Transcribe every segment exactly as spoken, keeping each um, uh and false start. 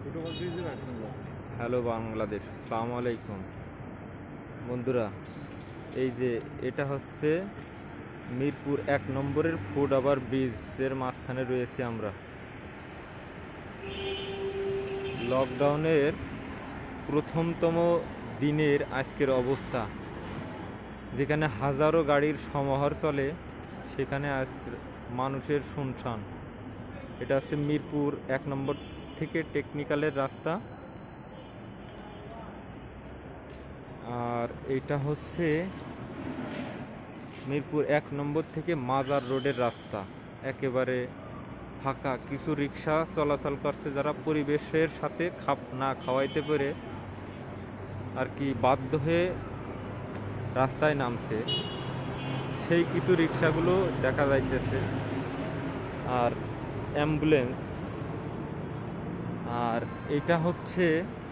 Hello Bangladesh, আসসালামু আলাইকুম বন্ধুরা। এই যে এটা হচ্ছে মিরপুর এক নম্বরের ফুট ওভার ব্রিজের মাঝখানে রয়েছে আমরা। লকডাউনের প্রথমতম দিনের আজকের অবস্থা, যেখানে হাজারো গাড়ির সমাহার চলে, সেখানে আজ মানুষের শুনশান। এটা হচ্ছে মিরপুর এক নম্বর থেকে টেকনিক্যালের রাস্তা, আর এটা হচ্ছে মিরপুর এক নম্বর থেকে মাজার রোডের রাস্তা। একেবারে ফাঁকা, কিছু রিক্সা চলাচল করছে যারা পরিবেশের সাথে খাপ না খাওয়াইতে পেরে আর কি বাধ্য হয়ে রাস্তায় নামছে, সেই কিছু রিক্সাগুলো দেখা যাইতেছে। আর অ্যাম্বুলেন্স, আর এটা হচ্ছে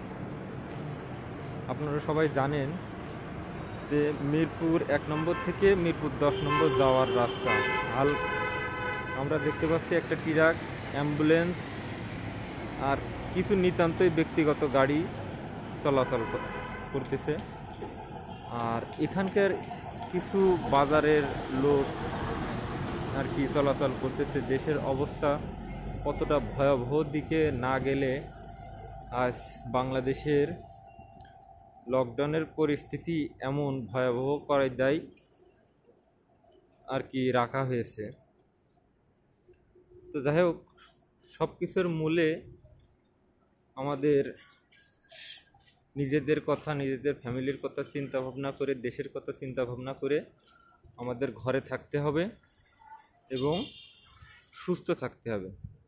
আপনারা সবাই জানেন যে মিরপুর এক নম্বর থেকে মিরপুর দশ নম্বর যাওয়ার রাস্তা। হাল আমরা দেখতে পাচ্ছি একটা ট্রাক, অ্যাম্বুলেন্স আর কিছু নিতান্তই ব্যক্তিগত গাড়ি চলাচল করতেছে। আর এখানকার কিছু বাজারের লোক আর কি চলাচল করতেছে। দেশের অবস্থা কতটা ভয়াবহ দিকে না গেলে আজ বাংলাদেশের লকডাউনের পরিস্থিতি এমন ভয়াবহ করে দেয় আর কি রাখা হয়েছে। তো যাই হোক, সব কিছুর মূলে আমাদের নিজেদের কথা, নিজেদের ফ্যামিলির কথা চিন্তা ভাবনা করে, দেশের কথা চিন্তা ভাবনা করে আমাদের ঘরে থাকতে হবে এবং সুস্থ থাকতে হবে।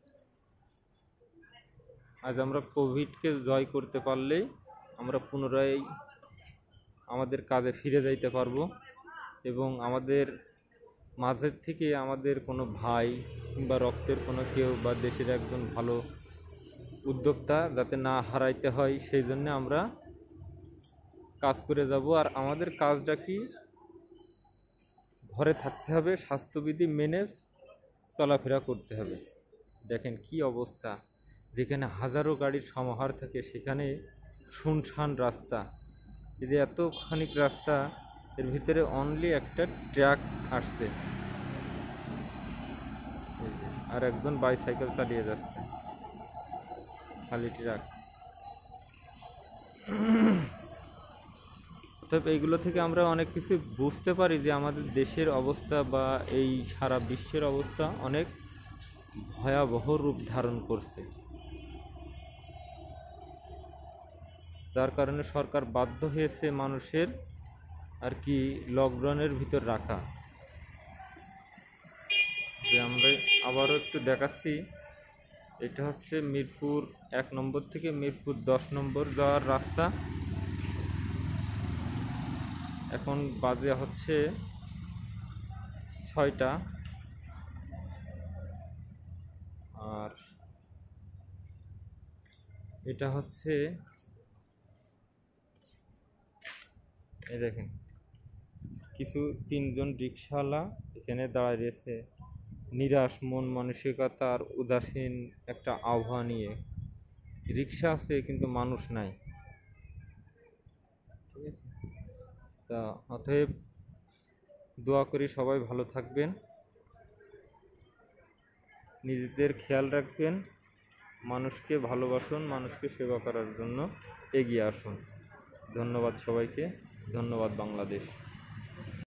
আজ আমরা কোভিডকে জয় করতে পারলেই আমরা পুনরায় আমাদের কাজে ফিরে যাইতে পারবো এবং আমাদের মাঝের থেকে আমাদের কোনো ভাই কিংবা রক্তের কোনো কেউ বা দেশের একজন ভালো উদ্যোক্তা যাতে না হারাইতে হয়, সেই জন্য আমরা কাজ করে যাব। আর আমাদের কাজটা কি, ঘরে থাকতে হবে, স্বাস্থ্যবিধি মেনে চলাফেরা করতে হবে। দেখেন কি অবস্থা, যেখানে হাজারো গাড়ির সমাহার থাকে সেখানে শুনশান রাস্তা। এই যে এত খানিক রাস্তা, এর ভিতরে অনলি একটা ট্রাক আসছে আর একজন বাইসাইকেল চালিয়ে যাচ্ছে, খালি ট্রাক। তবে এইগুলো থেকে আমরা অনেক কিছু বুঝতে পারি যে আমাদের দেশের অবস্থা বা এই সারা বিশ্বের অবস্থা অনেক ভয়াবহ রূপ ধারণ করছে, যার কারণে সরকার বাধ্য হয়েছে মানুষের আর কি লকডাউনের ভিতর রাখা। যে আমরা আবারও একটু দেখাচ্ছি, এটা হচ্ছে মিরপুর এক নম্বর থেকে মিরপুর দশ নম্বর যাওয়ার রাস্তা। এখন বাজে হচ্ছে ছয়টা, আর এটা হচ্ছে এই দেখেন কিছু তিনজন রিক্সাওয়ালা এখানে দাঁড়ায় রয়েছে, নিরাশ মন মানসিকতা আর উদাসীন একটা আবহাওয়া নিয়ে। রিক্সা আছে কিন্তু মানুষ নাই, ঠিক আছে? তা অতএব দোয়া করি সবাই ভালো থাকবেন, নিজেদের খেয়াল রাখবেন, মানুষকে ভালোবাসুন, মানুষকে সেবা করার জন্য এগিয়ে আসুন। ধন্যবাদ সবাইকে, ধন্যবাদ বাংলাদেশ।